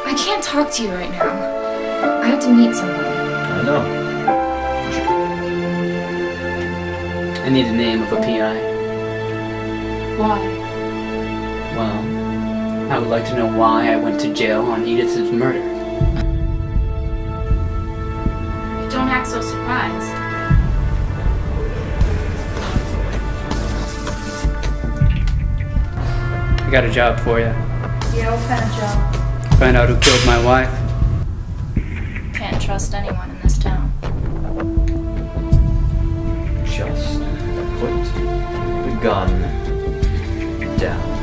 I can't talk to you right now. I have to meet somebody. I know. I need a name of a PI. Why? Well, I would like to know why I went to jail on Edith's murder. Don't act so surprised. I got a job for you. Yeah, what kind of job? Find out who killed my wife. Can't trust anyone in this town. Just put the gun down.